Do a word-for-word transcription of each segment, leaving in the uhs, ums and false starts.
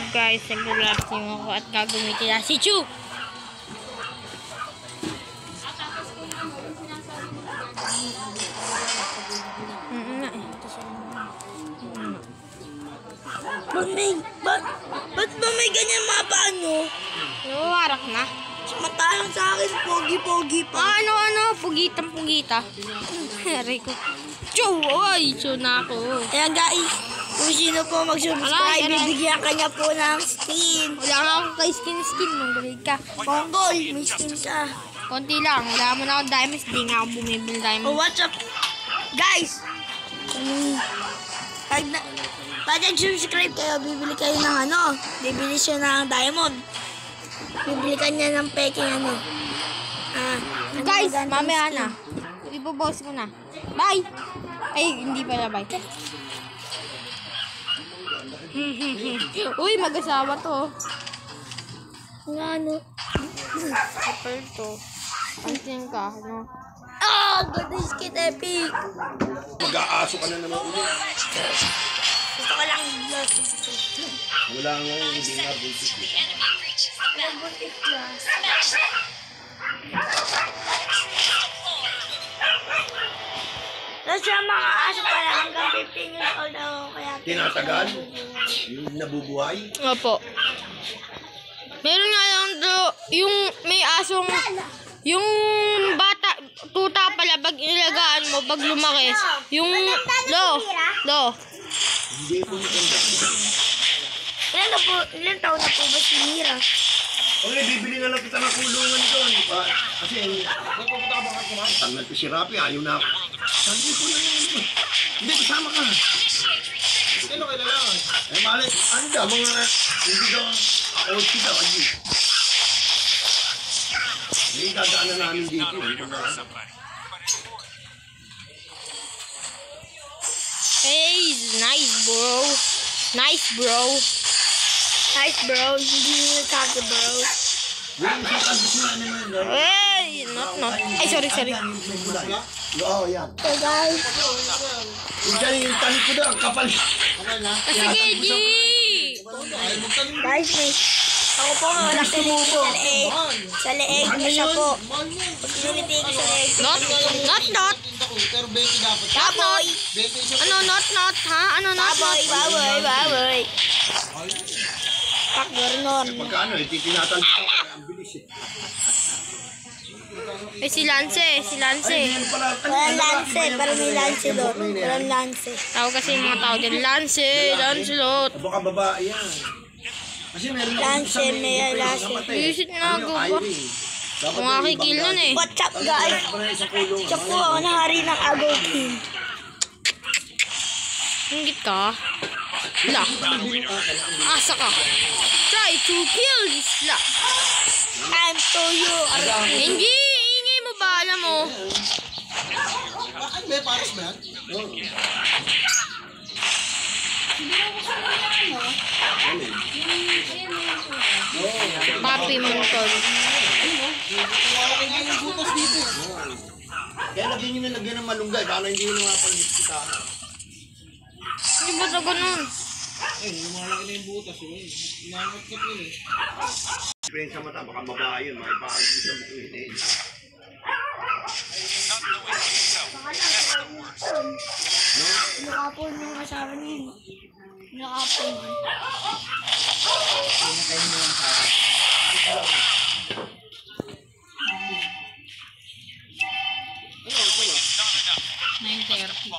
guys, nag-live stream ako at gagamitin na si Chu. Mamay, ba't, ba't ba may ganyan mga paano? Nawawarak na. Matalang sa akin, pogi-pogi pa. Ah, ano, ano, pugitang-pugita. Hari ko. Chu, ay, Chu na ako. Kaya guys, kung sino po mag-subscribe, Aray, aray. bibigyan kanya po ng skin. Wala nga akong kay skin-skin, magaling ka. Ponggol, may skin ka. Konti lang, wala mo na akong diamonds, di nga ako bumibili Oh, diamonds. what's up? Guys, um, pag, na, pag nag-subscribe kayo, bibili kayo ng ano, bibili siya ng diamond. Bibili ka niya ng peking ano. Ah, ano Guys, magandang mamaya skin? na. Ipopost ko na. Bye! Ay, hindi pala bye. Uy, mag-asawa to. Nga ano. Kapal to. Pansin ka, no? Ah, good skin epic. Mag-aaso ka na naman ulit. Gusto ko lang i-vlog. Wala nga yung hindi na basic. Tapos yung mga aso pala hanggang fifteen years old ako. Kaya Tinatagal? Yung nabubuhay? Opo. Meron nga lang do, yung may asong, yung bata, tuta pala, pag ilagaan mo, pag lumaki, yung, lo, lo, Hindi po maganda. ilan, na po, ilan taon na po ba si Mira? Okay, bibili na lang kita ng kulungan doon. Pa- Kasi, pupunta ka baka kumain. Tangal ko si Rapi, ayaw na ako. Sabi ko na lang ito. Hindi, kasama ka. Sino kayo lalaki? Eh, mali, ano daw, mga, hindi daw, ako kita, ayun. Hindi, dadaan na namin dito. hey, nice bro, nice bro, Nice bro, hindi nyo sabi bro. Yung isang gusto na naman, no? hey, not, not, ay, sorry, sorry, Oo, yan. So guys, Yung dyan, yung talit ko doon, ang kapal. ah, sige, G, guys, may, ako po nga wala kinuti sa leeg. Sa leeg, isa po. Pag kinuti ko sa leeg. not, not, not, Baboy! ano, not, not, ha, ano, not, Baboy, not, baboy, baboy. Pak Gornon. Pagkano, eh, tinatalit ko, ang bilis eh. eh, si Lance, si Lance, Walang lance, pero may lance doon. Walang lance. tawag kasi yung mga tao din, Lance, Lancelot, Baka babae yan. Kasi meron ako Lance, isang may lance. visit na Ano yung ako ba, Irene? Dapat kung may akikil ibang nun eh, What's up guys? Dapat na isang kulong. Siya po ako nahari ng Agaw King. hinggit ka, la, asa ka, try to kill this la, I'm to you. hindi, ingay mo ba, alam mo, Bakit may pares ba yan? papi mo tol, Kaya lagyan nyo na lagyan ng malunggay. Baka hindi nyo mapalit kita. hindi ba sa ganun, Friend sa mata, baka babae yun. May pares sa bukuin eh. Nakapon yung asawa niya. Nakapon. nine thirty,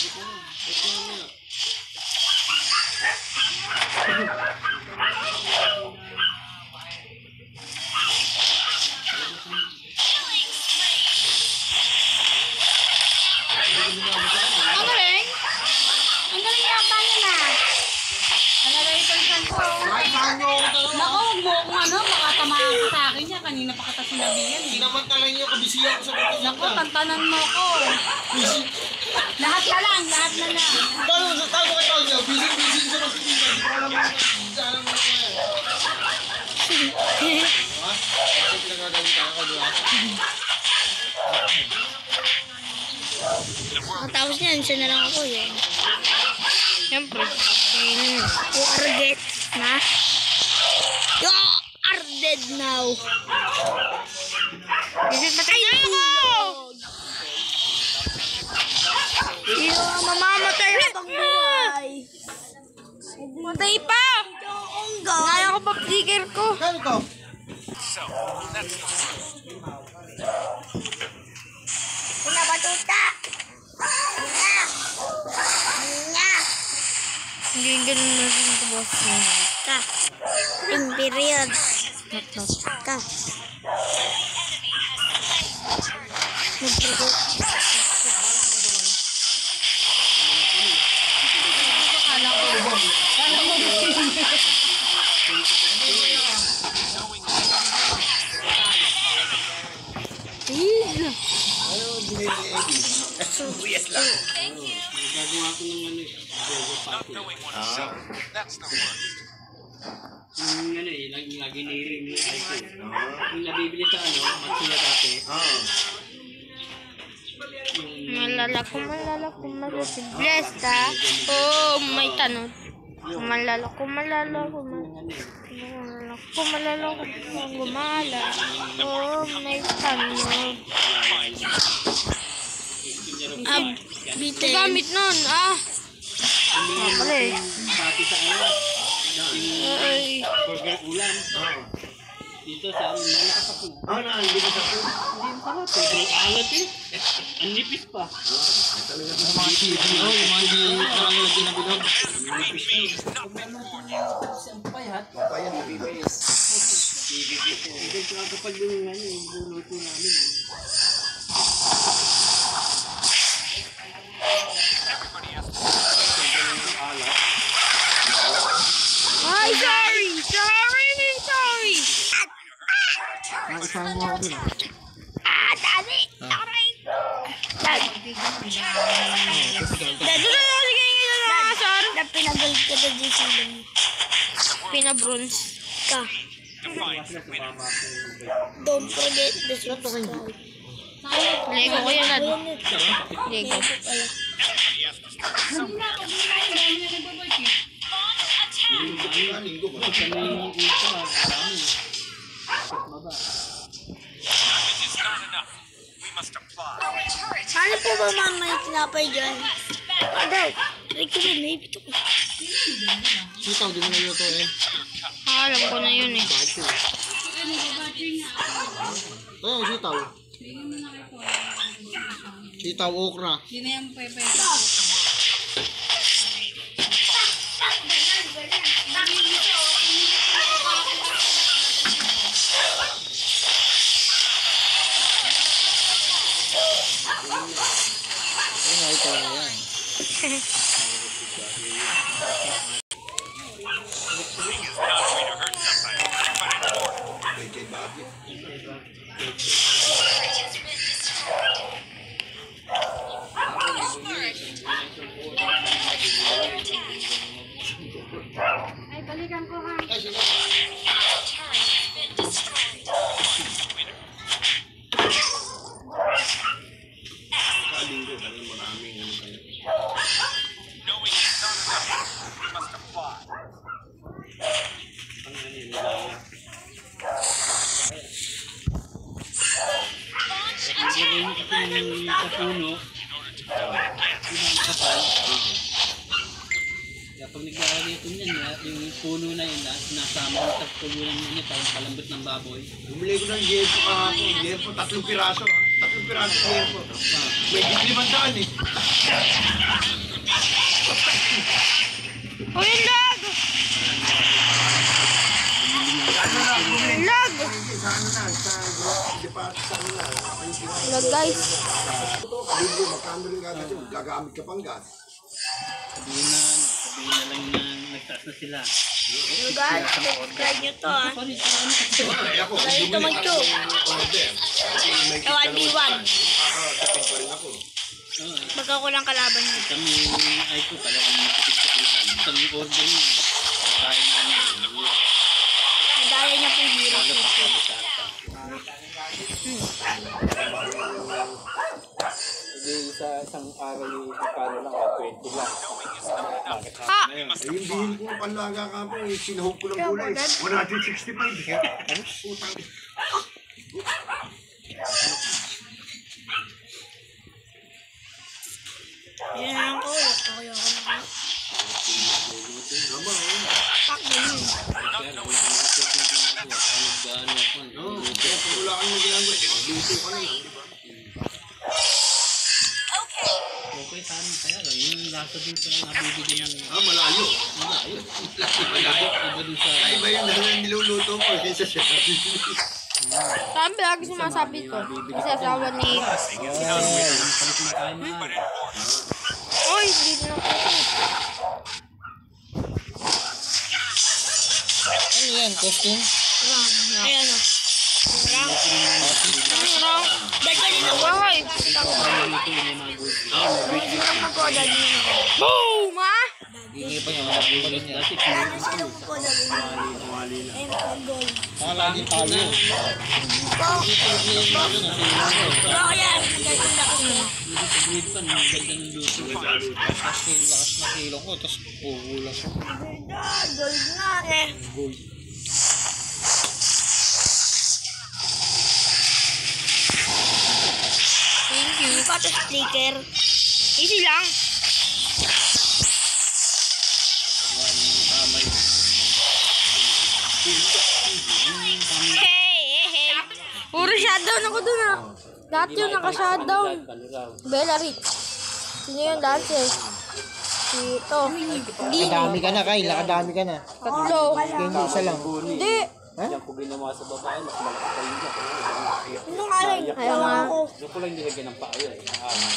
ang galing, ang galing yata niya na, talaga itong santo, Nako, huwag mo akong ano, makatamaan ka sa akin niya. Kanina pa kita sinabihan eh. Sinamantala nyo, kabisiya ko sa bukuin. Nako, tantanan mo ako. Lahat na lang, lahat na lang. Gano'n sa tago ka tawag niya? Busy-busy sa pagkikinta. Hindi ko alam mo. Hindi alam mo ko yan. Ha? Kasi pinagagawin ka ako, di ba? Matapos niyan, siya na lang ako yun. siyempre, Yung arget na Wow. Visit patay na ako! Sino ang mamamatay habang buhay? Patay pa! Ongga. Naya ko pa flicker ko. Kano to? Una batuta. Una. Una. Hindi ganun na rin ito, boss. Ka. In period. Ka. Nagpro- Eee! Ano, binili ni Eddie? Buyas lang. Gagawa ko ng ano eh. Burger patty. Ah. Yung ano eh, lagi, lagi nihiling yung iPhone. Yung nabibili sa ano, Matsuya dati. Ah. Malala ko, malala ko, malala ko. Blessed ha? Oo, may tanong. Malala ko, malala ko, malala ko, malala ko, gumala. Oo, may tanong. Ah, bitin. Gamit nun, ah. Ah, pala eh. Pati sa ano, dating Ay. burger ulam. Ah. Dito sa amin, malakas ako. Ah, naandi ko sa po. Hindi yung sarap. Sobrang alat eh. Ang nipis pa. Ah, ay talaga. Yung mga T V, oh, yung mga hindi parang lagi na bilog. Ang payat. Papaya, nabibis. Hindi ko kapag yung ano, yung luluto namin. Ay, sorry! Sorry, man, sorry! Ah, dali. Aray. Dad. Dad, doon na sige nga na mga sir. Dad, pinagalit ka na dyan sila. Pinabronze. Ka. Don't forget the subscribe. Lego ko yan, Dad. Lego. Ah, linggo ba? Kami yung ultra, marami. Baba. Ano po ba mama yung tinapay dyan? Ah, Dad. Try ko rin, naipit ako. Sitaw, di mo na luto eh. Ah, alam ko na yun eh. Ayun, sitaw. Sitaw okra. Ayun, ay ito na yan. Kay kay Bobby. Ah, linggo, dahil maraming ano kayo. Ilagay mo kasi yung sa puno. Yung kapal. Kaya pag naglalagay ito niyan, yung puno na yun, sinasama mo sa pulunan niya, parang palambot ng baboy. Bumili ko ng Jefo kahapon. Jefo, tatlong piraso ha. Tatlong piraso Jefo. May limang daan eh. Uy, yung lag! Ano na, bumili. Lag! Sa ano na, sa department sa ano na. Lag, guys. Linggo, magkano rin gagawin yun? Gagamit ka pang gas. Sabihin na, sabihin na lang na nagtaas na sila. So guys, subscribe nyo to ah. Ay, ako, Dahil ito mag-two. order. May Sa one v one. Makakatapin pa rin ako. Oo, Baga ko lang kalaban nyo. kami ay ko pala kami matipid sa ulan. Isang order niya. Kain na namin. Nadaya niya pong hero. Hindi, sa, sa isang araw yung kano lang, at twenty lang. Bakit ha? Ah! Eh, yung bihil ko ng panlaga ka po, eh, sinahog ko ng gulay. one sixty-five. Putang. Yan ko. Okay, ako na. Tama, oh. Pak na yun. Kaya kung ano gaano ako, Oo, kaya pag wala kang ginagawa, luto ka na lang, di ba? okay sana kaya lang, yung lasa din sa nabibili ng Ah, malayo. malayo. Malayo. Iba dun sa... Ay, iba yung dahil niluluto ko kaysa siya. Sabi lagi sumasabi ko. Kasi asawa ni... Yeah, yung palit na tayo na. Oy, hindi na ako. Ano yan, costume? Ayan o. Rang. Ano raw? Dahil kanina ko. Bahay. Rang ako. Dahil din ako. Boom, ha? Hindi pa yung mga bulan niya. Kasi Ano sila po dahil din ako. Ayun, mag-goal. mga lagi talo. Po. Po, yan. Dahil din ako. Hindi sa grade pa, ang ganda ng luto. Kasi lakas na kilo ko, tapos puhulas ko. Gold na eh. Gold. Thank you. Hindi pa ito sticker. Easy lang. Hey, hey, hey. Puro shutdown ako dun ah. Dati yun naka-shutdown. Bella Rich. Sino yung dancer? Si ito. Nakadami ka na, Kyle. Nakadami ka na. Tatlo. Hindi isa lang. Hindi. Diyan ko ginawa sa babae, mas malaki pa yun dyan. Ano nga rin? Ayaw nga. Doon ko lang nilagyan ng paa yun. Ah.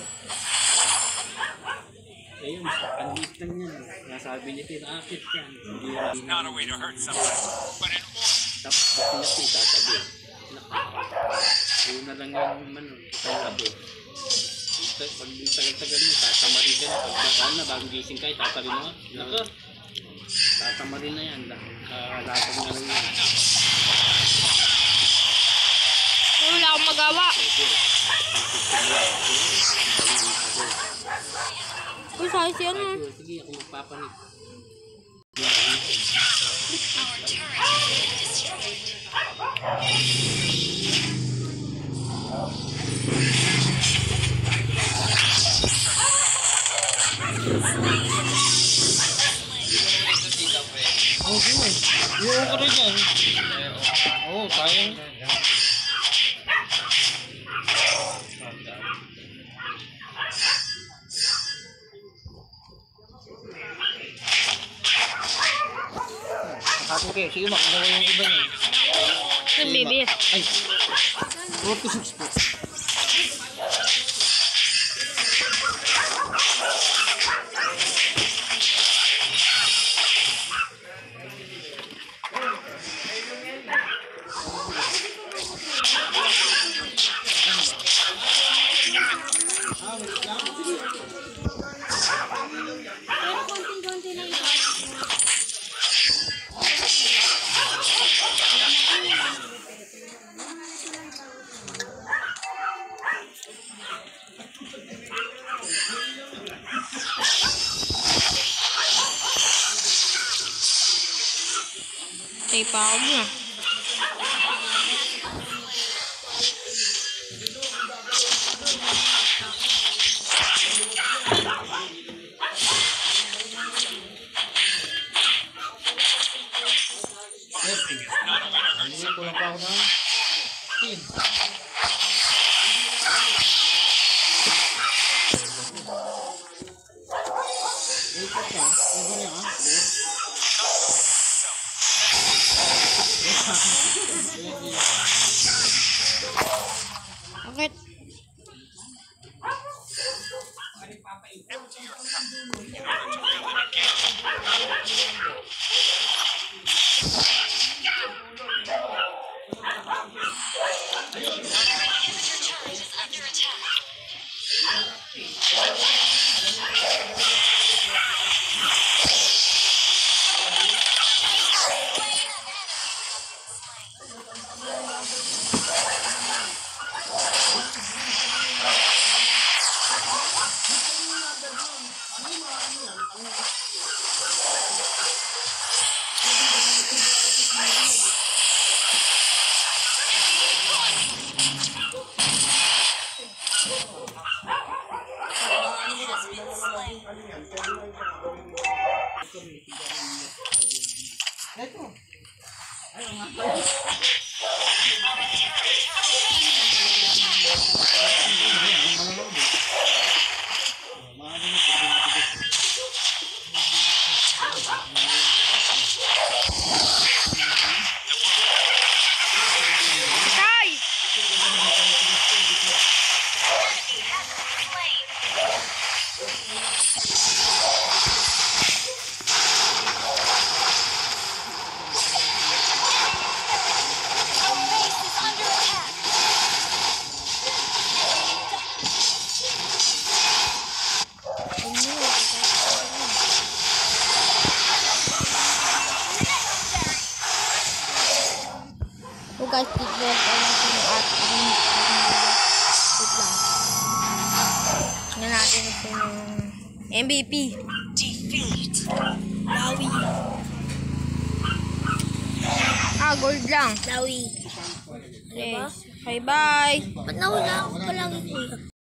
Eh yun, ang liit lang yan. Nasabi niya, tinakit yan. Hindi yan. Not a way to hurt someone. But in tapos ba't niya itatabi? Una lang yung man, itatabi. Pag tagal-tagal mo, tatamarin ka na. Pag bagaan na, bagong gising ka, itatabi mo. Naka, tatamarin na yan. Kalatag na lang yan. Wala akong magawa. Uy, sabi si ano? Sige, ako magpapanik. Oo, oh, yung ko rin yan. Oo, sayang. Okay, sige makuha yung iba niya. Yung baby. Ay, forty-six po. Tayo pa ako muna. Hindi ko lang pa ako na. Tin. Ikot ka. Iba niya ah. Bakit? Patay! So guys, dito na tayo natin yung ating wait lang. Tingnan natin ito yung M V P. Lawi. Ah, gold lang. Lawi. Okay, bye bye. Ba't nawala ako palang kuya?